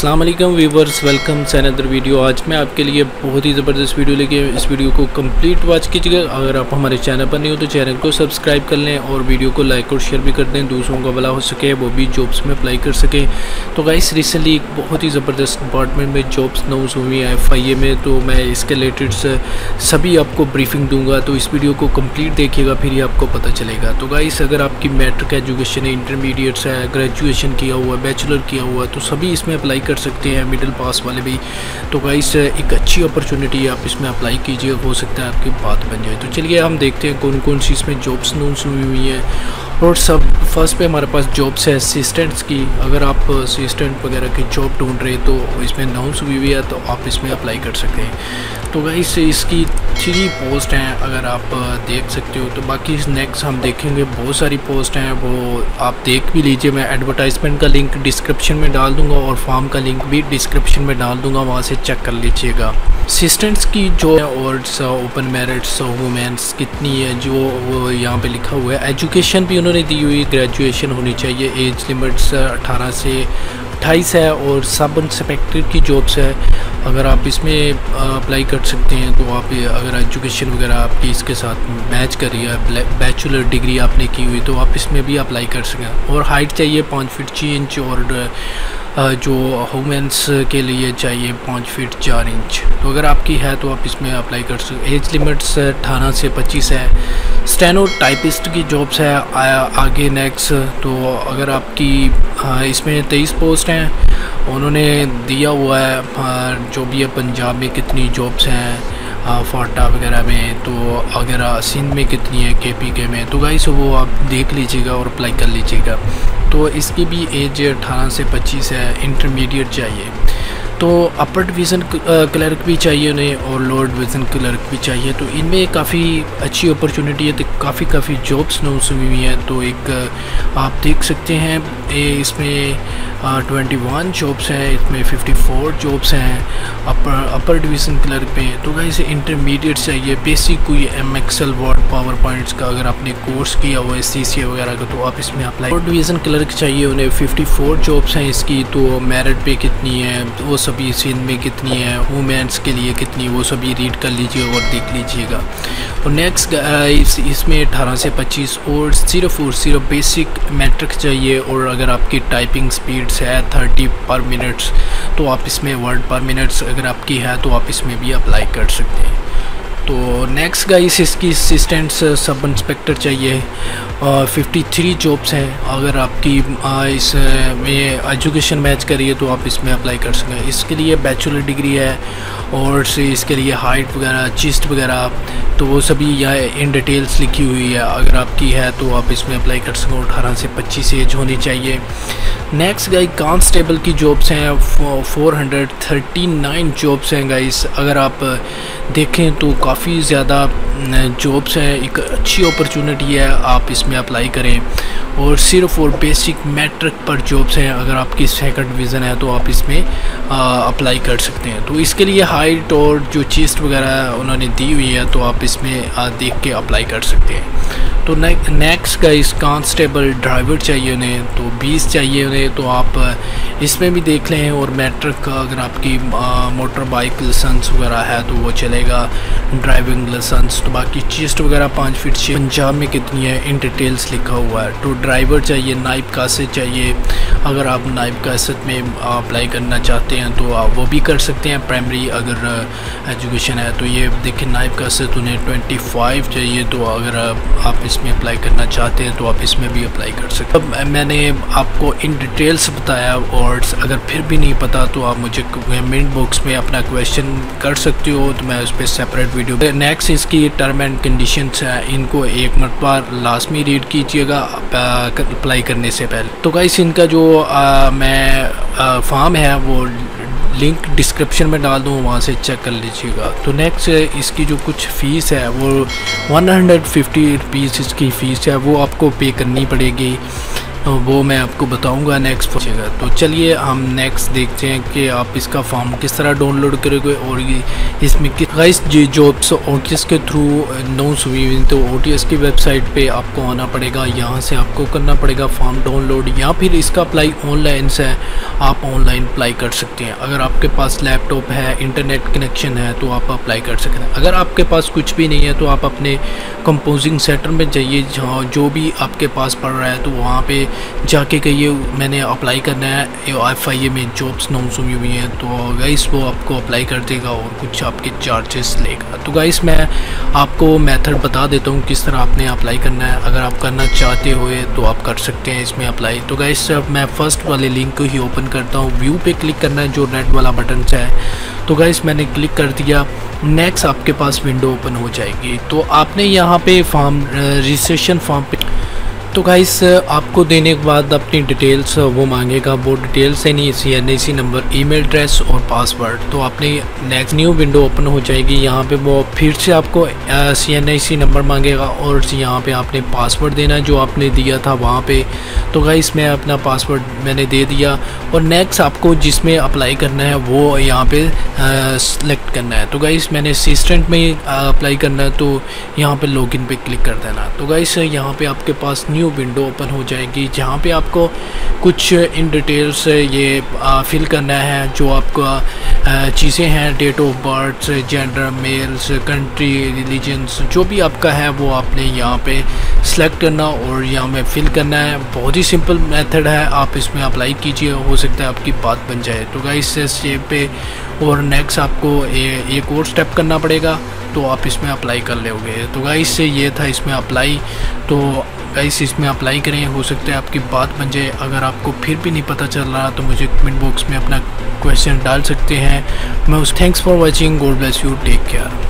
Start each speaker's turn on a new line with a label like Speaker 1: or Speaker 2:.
Speaker 1: अस्सलाम वालेकुम viewers, welcome to another video. आज मैं आपके लिए बहुत ही ज़बरदस्त वीडियो लेके इस वीडियो को कंप्लीट वॉच कीजिएगा। अगर आप हमारे चैनल पर नहीं हो तो चैनल को सब्सक्राइब कर लें और वीडियो को लाइक और शेयर भी कर दें, दूसरों का भला हो सके, वो भी जॉब्स में अप्लाई कर सकें। तो गाइस रिसेंटली एक बहुत ही ज़बरदस्त डिपार्टमेंट में जॉब्स अनाउंस हुई है FIA में, तो मैं इसके रिलेटेड सभी आपको ब्रीफिंग दूँगा। तो इस वीडियो को कम्प्लीट देखिएगा, फिर ही आपको पता चलेगा। तो गाइस अगर आपकी मैट्रिक एजुकेशन है, इंटरमीडिएट्स है, ग्रेजुएशन किया हुआ, बैचलर किया हुआ, तो सभी इसमें अप्लाई कर सकते हैं, मिडिल पास वाले भी। तो गाइस एक अच्छी अपॉर्चुनिटी है, आप इसमें अप्लाई कीजिए, हो सकता है आपकी बात बन जाए। तो चलिए हम देखते हैं कौन कौन सी इसमें जॉब्स अनाउंस हुई हैं। और सब फर्स्ट पे हमारे पास जॉब्स है असिस्टेंट्स की। अगर आप असिस्टेंट वगैरह की जॉब ढूंढ रहे तो इसमें अनाउंस हुई है, तो आप इसमें अप्लाई कर सकते हैं। तो गाइस इसकी 3 पोस्ट हैं, अगर आप देख सकते हो। तो बाकी नेक्स्ट हम देखेंगे, बहुत सारी पोस्ट हैं, वो आप देख भी लीजिए। मैं एडवर्टाइजमेंट का लिंक डिस्क्रिप्शन में डाल दूंगा और फॉर्म का लिंक भी डिस्क्रिप्शन में डाल दूंगा, वहाँ से चेक कर लीजिएगा। असिस्टेंट्स की जो और ओपन मेरिट्स वुमेंस कितनी है, जो वो यहाँ पे लिखा हुआ है। एजुकेशन भी उन्होंने दी हुई, ग्रेजुएशन होनी चाहिए। एज लिमिट्स 18 से 28 है। और सब इंस्पेक्टर की जॉब्स है, अगर आप इसमें अप्लाई कर सकते हैं। तो आप अगर एजुकेशन वगैरह आपकी इसके साथ मैच कर रही है, बैचलर डिग्री आपने की हुई, तो आप इसमें भी अप्लाई कर सकें। और हाइट चाहिए 5 फीट 6 इंच, और जो वुमेंस के लिए चाहिए 5 फीट 4 इंच। तो अगर आपकी है तो आप इसमें अप्लाई कर सकते। एज लिमिट्स 18 से 25 है। स्टेनो टाइपिस्ट की जॉब्स है आगे नेक्स्ट। तो अगर आपकी इसमें 23 पोस्ट हैं, उन्होंने दिया हुआ है जो भी है पंजाब में कितनी जॉब्स हैं, फाटा वगैरह में। तो अगर सिंध में कितनी है, KPK में, तो गाइस वो आप देख लीजिएगा और अप्लाई कर लीजिएगा। तो इसकी भी एज 18 से 25 है। इंटरमीडिएट चाहिए। तो अपर डिवीज़न क्लर्क भी चाहिए उन्हें, और लोअर डिवीज़न क्लर्क भी चाहिए। तो इनमें काफ़ी अच्छी अपॉर्चुनिटी है, तो काफ़ी जॉब्स अनाउंस हुई हैं। तो एक आप देख सकते हैं इसमें 21 जॉब्स हैं, इसमें 54 जॉब्स हैं अपर डिवीज़न क्लर्क में। तो गाइस इंटरमीडिएट चाहिए, बेसिक कोई MXL वर्ड पावर पॉइंट्स का अगर आपने कोर्स किया हुआ है CCA वगैरह का, तो आप इसमें अप्लाई। लोअर डिवीज़न क्लर्क चाहिए उन्हें, 54 जॉब्स हैं इसकी। तो मेरिट पे कितनी है, वो सभी सिंध में कितनी है, वुमेंस के लिए कितनी, वो सभी रीड कर लीजिए और देख लीजिएगा। और नेक्स्ट इसमें 18 से 25 और सिर्फ बेसिक मैट्रिक चाहिए। और अगर आपकी टाइपिंग स्पीड्स है 30 पर मिनट्स, तो आप इसमें वर्ड पर मिनट्स अगर आपकी है तो आप इसमें भी अप्लाई कर सकते हैं। तो नेक्स्ट गाइस इसकी असिस्टेंट्स सब इंस्पेक्टर चाहिए, 53 जॉब्स हैं। अगर आपकी इसमें एजुकेशन मैच करिए तो आप इसमें अप्लाई कर सकें। इसके लिए बैचलर डिग्री है, और इसके लिए हाइट वगैरह, चेस्ट वगैरह, तो वो सभी यहाँ इन डिटेल्स लिखी हुई है। अगर आपकी है तो आप इसमें अप्लाई कर सकें। 18 से 25 एज होनी चाहिए। नेक्स्ट गाइस कांस्टेबल की जॉब्स हैं, 439 जॉब्स हैं गाइस। अगर आप देखें तो काफ़ी ज़्यादा जॉब्स हैं, एक अच्छी अपॉर्चुनिटी है, आप इसमें अप्लाई करें। और सिर्फ और बेसिक मैट्रिक पर जॉब्स हैं, अगर आपकी 2nd डिवीज़न है तो आप इसमें अप्लाई कर सकते हैं। तो इसके लिए हाइट और जो चेस्ट वगैरह उन्होंने दी हुई है, तो आप इसमें देख के अप्लाई कर सकते हैं। तो नेक्स्ट का इस कांस्टेबल ड्राइवर चाहिए उन्हें, तो 20 चाहिए उन्हें, तो आप इसमें भी देख लें। और मैट्रिक का अगर आपकी मोटर बाइक लाइसेंस वगैरह है तो वो चलेगा, ड्राइविंग लाइसेंस। तो बाकी चेस्ट वगैरह 5 फीट 6। पंजाब में कितनी है इन डिटेल्स लिखा हुआ है। तो ड्राइवर चाहिए, नाइब कासिद चाहिए। अगर आप नाइब कासिद में अप्लाई करना चाहते हैं तो आप वो भी कर सकते हैं, प्राइमरी अगर एजुकेशन है। तो ये देखिए नाइब कासिद उन्हें 25 चाहिए। तो अगर आप इसमें अप्लाई करना चाहते हैं तो आप इसमें भी अप्लाई कर सकते हैं। अब मैंने आपको इन डिटेल्स बताया, और अगर फिर भी नहीं पता तो आप मुझे कमेंट बॉक्स में अपना क्वेश्चन कर सकते हो, तो मैं उस पर सेपरेट वीडियो। नेक्स्ट इसकी टर्म एंड कंडीशंस है, इनको एक मरतबा लाजमी रीड कीजिएगा अप्लाई करने से पहले। तो गाइस इनका जो मैं फॉर्म है वो लिंक डिस्क्रिप्शन में डाल दूँ, वहाँ से चेक कर लीजिएगा। तो नेक्स्ट इसकी जो कुछ फ़ीस है वो 150 रुपीज़ इसकी फ़ीस है, वो आपको पे करनी पड़ेगी। वो मैं आपको बताऊंगा नेक्स्ट पहुँचेगा। तो चलिए हम नेक्स्ट देखते हैं कि आप इसका फॉर्म किस तरह डाउनलोड करोगे और ये इसमें गाइस ये जॉब्स ओटीएस के थ्रू अनाउंस हुई हुई, तो ओटीएस की वेबसाइट पे आपको आना पड़ेगा, यहाँ से आपको करना पड़ेगा फॉर्म डाउनलोड, या फिर इसका अप्लाई ऑनलाइन से आप ऑनलाइन अप्लाई कर सकते हैं। अगर आपके पास लैपटॉप है, इंटरनेट कनेक्शन है तो आप अप्लाई कर सकते हैं। अगर आपके पास कुछ भी नहीं है तो आप अपने कंपोजिंग सेंटर में जाइए, जहाँ जो भी आपके पास पड़ रहा है तो वहाँ पे जाके कहिए मैंने अप्लाई करना है, FIA में जॉब्स अनाउंस हुई हुई हैं, तो गाइस वो आपको अप्लाई कर देगा और कुछ आपके चार्जेस लेगा। तो गाइस मैं आपको मेथड बता देता हूँ किस तरह आपने अप्लाई करना है। अगर आप करना चाहते हो तो आप कर सकते हैं इसमें अप्लाई। तो गाइस मैं फर्स्ट वाले लिंक को ही ओपन करता हूँ, व्यू पे क्लिक करना है जो रेड वाला बटन है। तो गाइस मैंने क्लिक कर दिया, नेक्स्ट आपके पास विंडो ओपन हो जाएगी। तो आपने यहाँ पे फॉर्म रजिस्ट्रेशन फॉर्म पे तो गाइस आपको देने के बाद अपनी डिटेल्स वो मांगेगा, वो डिटेल्स है नहीं CNIC नंबर, ईमेल एड्रेस और पासवर्ड। तो आपने नेक्स्ट न्यू विंडो ओपन हो जाएगी, यहाँ पे वो फिर से आपको CNIC नंबर मांगेगा और यहाँ पे आपने पासवर्ड देना है जो आपने दिया था वहाँ पे। तो गाइस मैं अपना पासवर्ड मैंने दे दिया और नेक्स्ट आपको जिसमें अप्लाई करना है वो यहाँ पे सेलेक्ट करना है। तो गाइस मैंने असिस्टेंट में अप्लाई करना है, तो यहाँ पे लॉगिन पे क्लिक कर देना। तो गाइस यहाँ पे आपके पास न्यू विंडो ओपन हो जाएगी, जहाँ पे आपको कुछ इन डिटेल्स ये फिल करना है जो आपका चीज़ें हैं, date of birth, gender, males, country, religions, जो भी आपका है वो आपने यहाँ पे सिलेक्ट करना और यहाँ में फिल करना है। बहुत ही सिंपल मेथड है, आप इसमें अप्लाई कीजिए, हो सकता है आपकी बात बन जाए। तो गाइस इस पे और नेक्स्ट आपको एक और स्टेप करना पड़ेगा, तो आप इसमें अप्लाई कर लोगे। तो गाइस ये था इसमें अप्लाई। तो गाइस इसमें अप्लाई करें, हो सकता है आपकी बात बन जाए। अगर आपको फिर भी नहीं पता चल रहा तो मुझे कमेंट बॉक्स में अपना क्वेश्चन डाल सकते हैं। मैं उस thanks for watching, God bless you, take care.